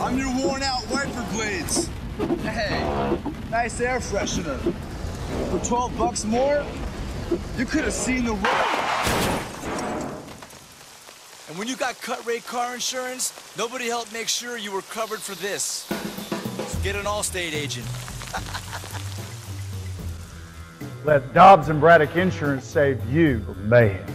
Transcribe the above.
I'm your worn-out wiper blades. Hey, nice air freshener. For 12 bucks more, you could have seen the road. And when you got cut rate car insurance, nobody helped make sure you were covered for this. So get an Allstate agent. Let Dobbs and Braddock Insurance save you from mayhem.